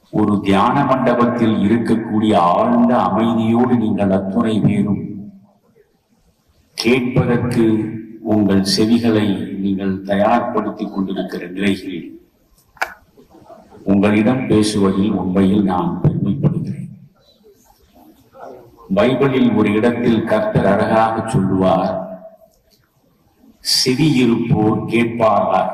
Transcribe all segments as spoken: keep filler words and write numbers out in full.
ஒரு தியான மண்டபத்தில் இருக்கக்கூடிய ஆழ்ந்த அமைதியோடு நீங்கள் அத்துணை பேரும் கேட்பதற்கு உங்கள் செவிகளை நீங்கள் தயார்படுத்திக் கொண்டிருக்கிற நிலையில் உங்களிடம் பேசுவதில் உண்மையில் நான் பெருமைப்படுகிறேன். பைபிளில் ஒரு இடத்தில் கர்த்தர் அழகாக சொல்லுவார், செவி இருப்போர் கேட்பாராக.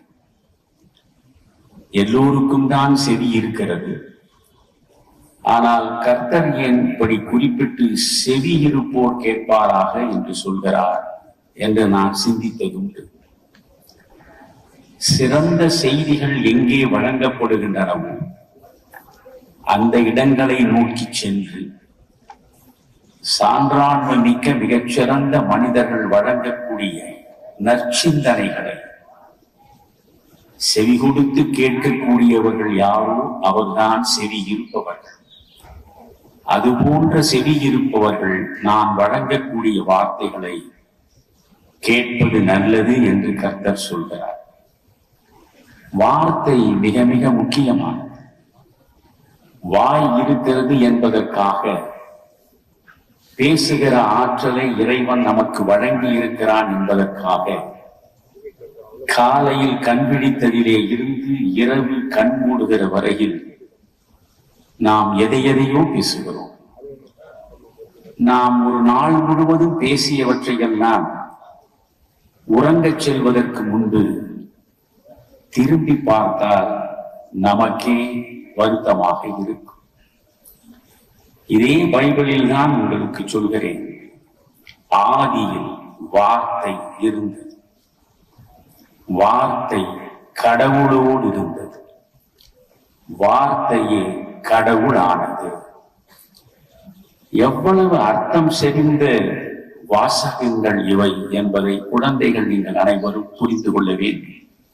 எல்லோருக்கும் தான் செவி இருக்கிறது. ஆனால் கர்த்தர் ஏன் இப்படி குறிப்பிட்டு செவி இருப்போர் கேட்பாராக என்று சொல்கிறார் என்று நான் சிந்தித்ததுண்டு. சிறந்த செய்திகள் எங்கே வழங்கப்படுகின்றனவோ அந்த இடங்களை நோக்கி சென்று சான்றாண்மை மிக்க மிகச்சிறந்த மனிதர்கள் வழங்கக்கூடிய நற்சிந்தனைகளை செவி கொடுத்து கேட்கக்கூடியவர்கள் யாரோ அவர்தான் செவி இருப்பவர்கள். அது போன்ற செவி இருப்பவர்கள் நான் வழங்கக்கூடிய வார்த்தைகளை கேட்பது நல்லது என்று கர்த்தர் சொல்கிறார். வார்த்தை மிக மிக முக்கியமானது. வாய் இருக்கிறது என்பதற்காக பேசுகிற ஆற்றலை இறைவன் நமக்கு வழங்கி இருக்கிறான் என்பதற்காக காலையில் கண் விழித்ததிலே இருந்து இரவு கண் மூடுகிற வரையில் நாம் எதை எதையோ பேசுகிறோம். நாம் ஒரு நாள் முழுவதும் பேசியவற்றையெல்லாம் உறங்கச் செல்வதற்கு முன்பு திரும்பி பார்த்தால் நமக்கே வருத்தமாக இருக்கும். இதே பைபிளில் நான் உங்களுக்கு சொல்கிறேன், ஆதியில் வார்த்தை இருந்தது, வார்த்தை கடவுளோடு இருந்தது, வார்த்தையே கடவுளானது. எவ்வளவு அர்த்தம் செறிந்த வாசகங்கள் இவை என்பதை குழந்தைகள் நீங்கள் அனைவரும் புரிந்து கொள்ள வேண்டும்.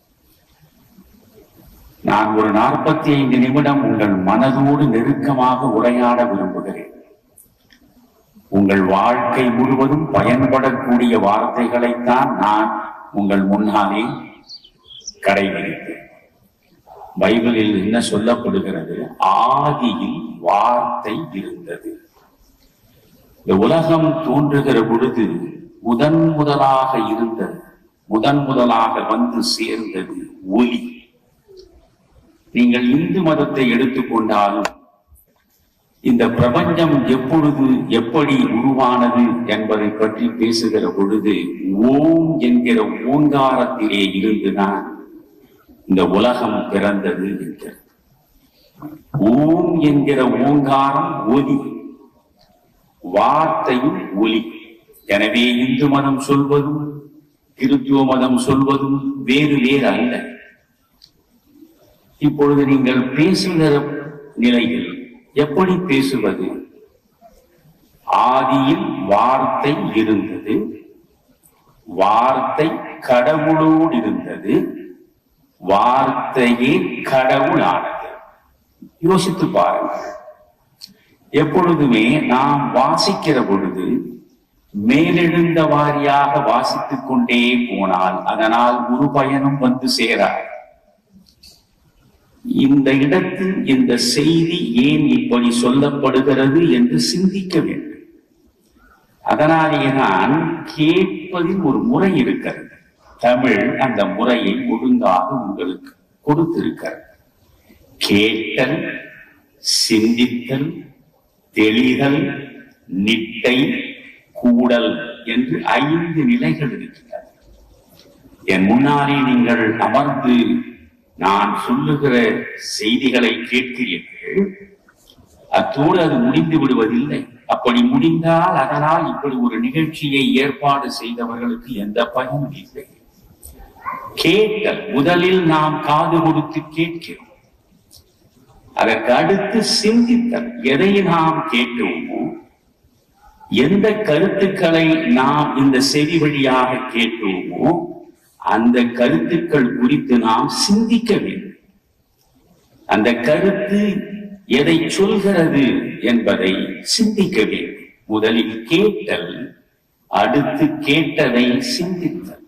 நான் ஒரு நாற்பத்தி ஐந்து நிமிடம் உங்கள் மனதோடு நெருக்கமாக உரையாட விரும்புகிறேன். உங்கள் வாழ்க்கை முழுவதும் பயன்படக்கூடிய வார்த்தைகளைத்தான் நான் உங்கள் முன்னாலே கடைபிடிப்பேன். பைபிளில் என்ன சொல்லப்படுகிறது? ஆதியில் வார்த்தை இருந்தது. இந்த உலகம் தோன்றுகிற பொழுது முதன் முதலாக இருந்தது, முதன் முதலாக வந்து சேர்ந்தது ஒலி. நீங்கள் இந்து மதத்தை எடுத்துக்கொண்டாலும் இந்த பிரபஞ்சம் எப்பொழுது எப்படி உருவானது என்பதை பற்றி பேசுகிற பொழுது ஓம் என்கிற ஓங்காரத்திலே இருந்துதான் இந்த உலகம் பிறந்தது என்கிறது. ஓம் என்கிற ஓங்காரம் ஒலி, வார்த்தையும் ஒலி. எனவே இந்து மதம் சொல்வதும் கிறிஸ்துவ மதம் சொல்வதும் வேறு வேறு அல்ல. இப்பொழுது நீங்கள் பேசுகிற நிலையில் எப்படி பேசுவது? ஆதியில் வார்த்தை இருந்தது, வார்த்தை கடவுளோடு இருந்தது, வார்த்தையே கடவுளானது. யோசித்து பாருங்கள். எப்பொழுதுமே நாம் வாசிக்கிற பொழுது மேலெழுந்த வாரியாக வாசித்துக் கொண்டே போனால் அதனால் ஒரு பயனும் வந்து சேராது. இந்த இடத்தில் இந்த செய்தி ஏன் இப்படி சொல்லப்படுகிறது என்று சிந்திக்க வேண்டும். அதனாலேயே நான் கேட்பதில் ஒரு முறை இருக்கிறது. தமிழ் அந்த முறையை ஒழுங்காக உங்களுக்கு கொடுத்திருக்கிறது. கேட்டல், சிந்தித்தல், தெளிதல், நிட்டை, கூடல் என்று ஐந்து நிலைகள் இருக்கின்றன. என் முன்னாலே நீங்கள் அமர்ந்து நான் சொல்லுகிற செய்திகளை கேட்கிறீர்கள். அத்தோடு அது முடிந்து விடுவதில்லை. அப்படி முடிந்தால் அதனால் இப்படி ஒரு நிகழ்ச்சியை ஏற்பாடு செய்தவர்களுக்கு எந்த பயனும் இல்லை. கேட்டல், முதலில் நாம் காது கொடுத்து கேட்கிறோம். அதற்கு அடுத்து சிந்தித்தல், எதை நாம் கேட்டோமோ, எந்த கருத்துக்களை நாம் இந்த செவி வழியாக கேட்டோமோ அந்த கருத்துக்கள் குறித்து நாம் சிந்திக்க வேண்டும். அந்த கருத்து எதை சொல்கிறது என்பதை சிந்திக்க வேண்டும். முதலில் கேட்டல், அடுத்து கேட்டதை சிந்தித்தல்,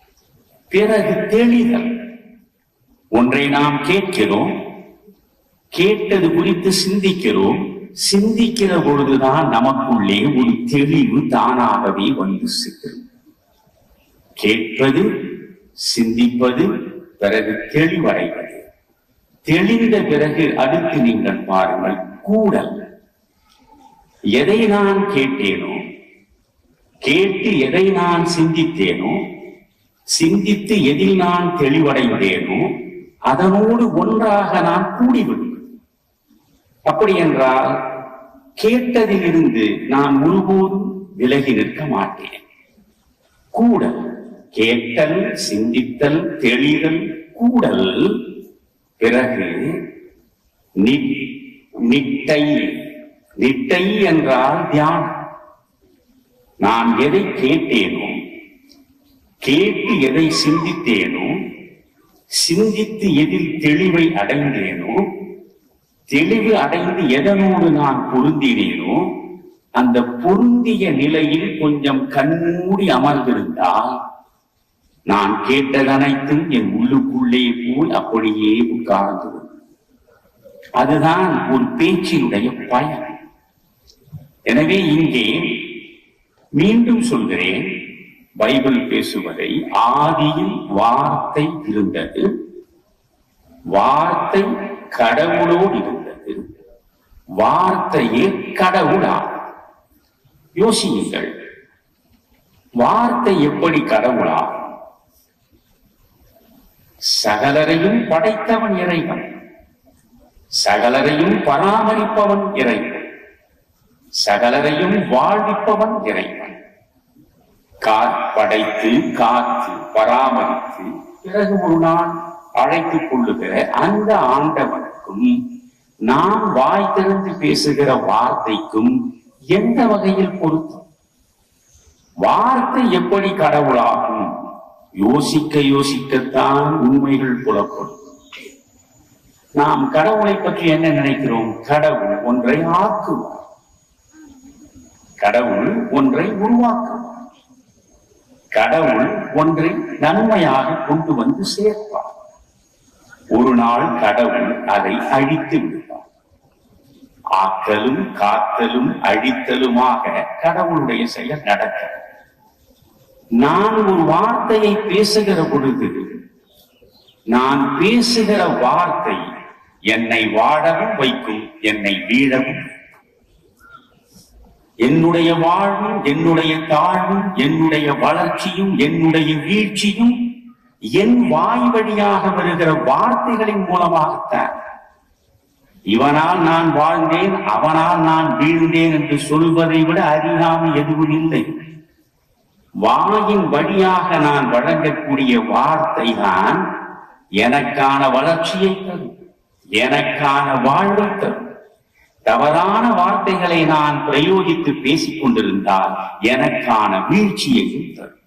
பிறகு தெளிதல். ஒன்றை நாம் கேட்கிறோம், கேட்டது குறித்து சிந்திக்கிறோம். சிந்திக்கிற பொழுதுதான் நமக்குள்ளே ஒரு தெளிவு தானாகவே வந்து சேரும். கேட்பது, சிந்திப்பது, பிறகு தெளிவடைவது. தெளிந்த பிறகு அடுத்து நீங்கள் பாருங்கள், கூடல். எதை நான் கேட்டேனோ, கேட்டு எதை நான் சிந்தித்தேனோ, சிந்தித்து எதில் நான் தெளிவடைந்தேனோ அதனோடு ஒன்றாக நான் கூடிவிடுவேன். அப்படி என்றால் கேட்டதிலிருந்து நான் ஒருபோதும் விலகி நிற்க மாட்டேன். கூடல், கேட்டல், சிந்தித்தல், தெளிதல், கூடல். பிறகு நிட்டை. நிட்டை என்றால் தியானம். நான் எதை கேட்டேனோ, கேட்டு எதை சிந்தித்தேனோ, சிந்தித்து எதில் தெளிவை அடைந்தேனோ, தெளிவு அடைந்து எதனோடு நான் பொருந்தினேனோ, அந்த பொருந்திய நிலையில் கொஞ்சம் கண்மூடி அமர்ந்திருந்தால் நான் கேட்டதனைத்தும் என் உள்ளுக்குள்ளே போய் அப்படியே உட்கார்ந்து. அதுதான் ஒரு பேச்சினுடைய பயன். எனவே இங்கே மீண்டும் சொல்கிறேன், பைபிள் பேசுவதை, ஆதியில் வார்த்தை இருந்தது, வார்த்தை கடவுளோடு இருந்தது, வார்த்தையே கடவுளா. யோசியுங்கள், வார்த்தை எப்படி கடவுளா? சகலரையும் படைத்தவன் இறைவன், சகலரையும் பராமரிப்பவன் இறைவன், சகலரையும் வாழ்விப்பவன் இறைவன். படைத்து காத்து பராமரித்து பிறகு ஒரு நாள் அழைத்துக் கொள்ளுகிற அந்த ஆண்டவனுக்கும் நாம் வாய் திறந்து பேசுகிற வார்த்தைக்கும் எந்த வகையில் பொருத்தம்? வார்த்தை எப்படி கடவுளாகும்? யோசிக்க யோசிக்கத்தான் உண்மைகள் புலப்படும். நாம் கடவுளை பற்றி என்ன நினைக்கிறோம்? கடவுள் ஒன்றை ஆக்குவார், கடவுள் ஒன்றை உருவாக்குவார், கடவுள் ஒன்றை நன்மையாக கொண்டு வந்து சேர்ப்பார். ஒரு நாள் கடவுள் அதை அழித்து விடுவார். ஆக்கலும் காத்தலும் அழித்தலுமாக கடவுளுடைய செயல் நடக்க. நான் ஒரு வார்த்தையை பேசுகிற பொழுது நான் பேசுகிற வார்த்தை என்னை வாழவும் வைக்கும், என்னை வீழவும். என்னுடைய வாழ்வும் என்னுடைய தாழ்வும் என்னுடைய வளர்ச்சியும் என்னுடைய வீழ்ச்சியும் என் வாய் வழியாக வருகிற வார்த்தைகளின் மூலமாகத்தான். இவனால் நான் வாழ்ந்தேன், அவனால் நான் வீழ்ந்தேன் என்று சொல்வதை விட அறியாமை எதுவும் இல்லை. வாயின் வழியாக நான் வழங்கக்கூடிய வார்த்தை தான் எனக்கான வளர்ச்சியை தரும், எனக்கான வாழ்வை தரும். தவறான வார்த்தைகளை நான் பிரயோகித்து பேசிக் கொண்டிருந்தால் எனக்கான வீழ்ச்சியையும் தரும்.